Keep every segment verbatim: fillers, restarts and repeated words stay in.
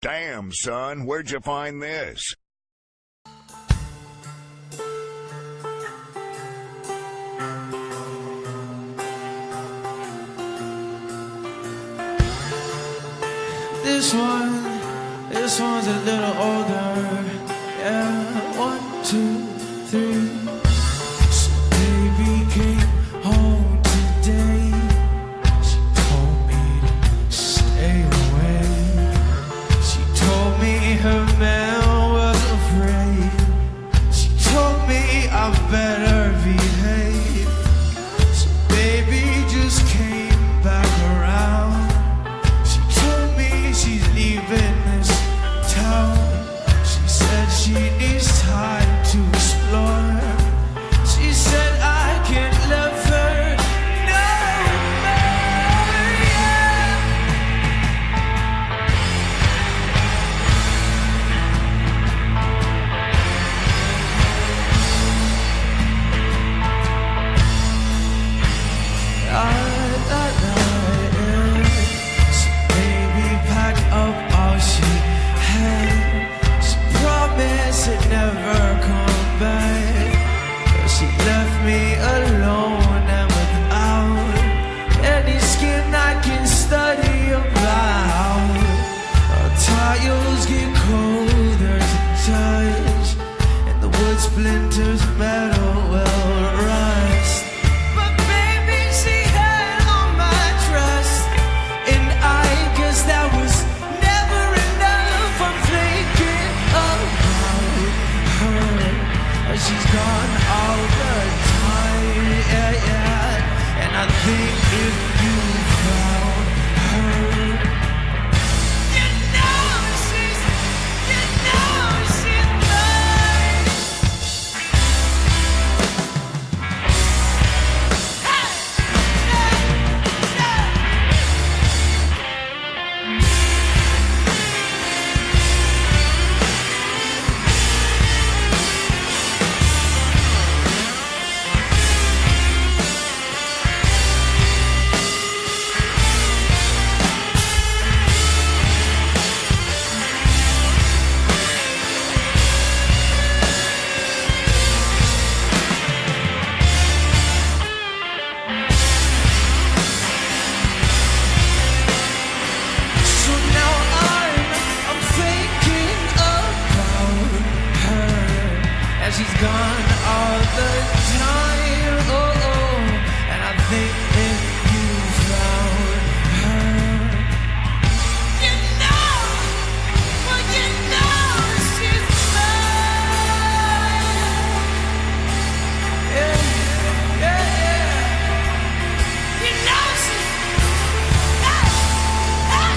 Damn, son, where'd you find this? This one, this one's a little older. Yeah, one, two, three. So baby came home today. She told me to stay away. She told me her man was afraid. She told me I better behave. So baby just came back around. She's leaving this town. She said she needs time to explore. She said I can't love her no more, yeah. I, I, I, up all she had. She promised it'd never come back, but she left me alone and without any skin I can study about. Our tiles get colder to touch, and the wood splinters, metal will rust. But baby, she had all my trust, and I guess that was she's gone all the time, yeah, yeah. And I think if you found her, you know she's, you know she's mine. Hey, hey, hey. She's gone all the time, oh, oh. And I think if you found her, you know, well, you know she's mine. Yeah, yeah, yeah. You know she's, hey, hey.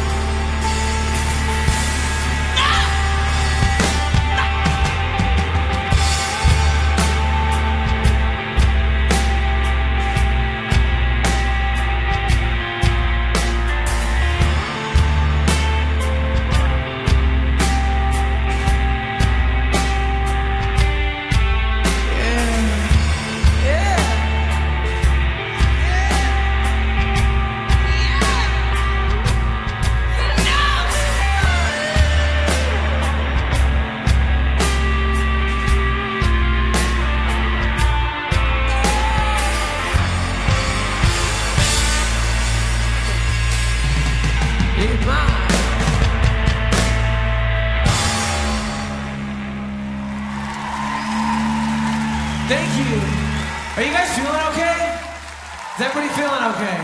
Thank you. Are you guys feeling okay? Is everybody feeling okay?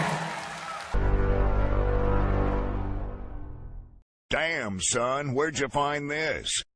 Damn, son, where'd you find this?